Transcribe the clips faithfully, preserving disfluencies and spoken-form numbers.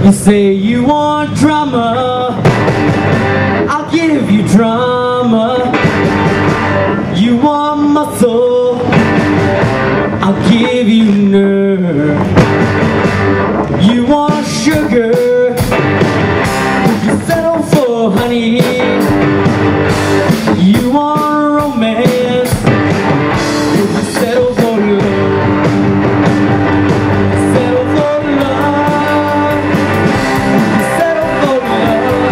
You say you want drama, I'll give you drama. You want muscle, I'll give you nerve. You want sugar, would you settle for honey? You want romance, would you settle for love? Settle for love, would you settle for love?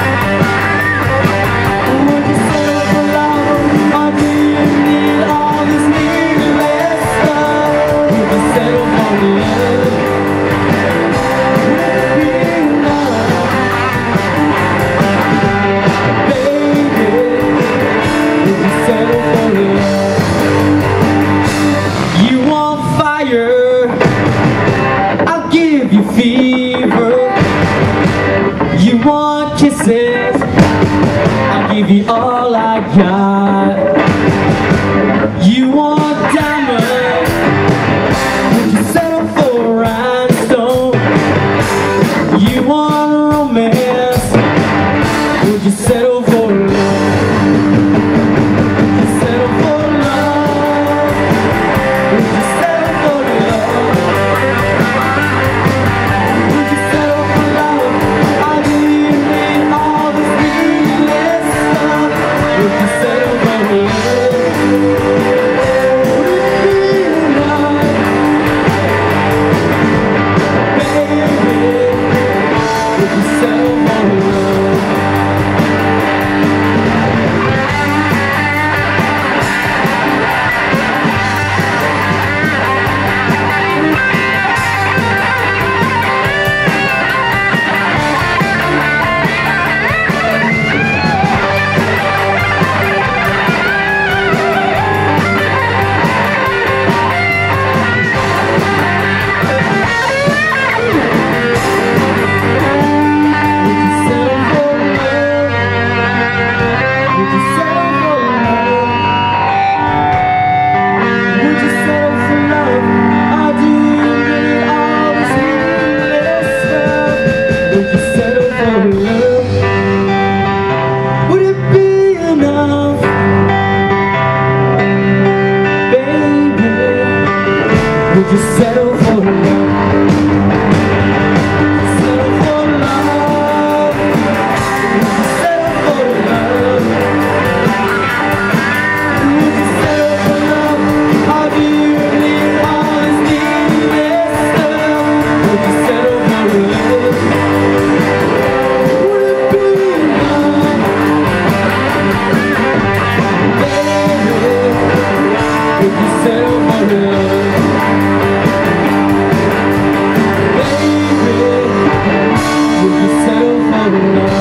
Would you settle for love, or do you need all this needless stuff? Would you settle for love? I'll give you fever. You want kisses, I'll give you all I got. You want diamonds, would you settle for rhinestone? You want romance, would you settle for love? Settle for love, would you settle for love? Would you settle for love? Or do you need all this needless stuff? Would you settle for love? Would it be enough? Baby, would you settle for love? Would it be enough? Baby, would you settle for love? Settle for love. Would you settle for love? Would you settle for love? Or do you need all this needless stuff? Would you settle for love? Would it be enough? Baby, would you settle for love? Baby, would you settle for love?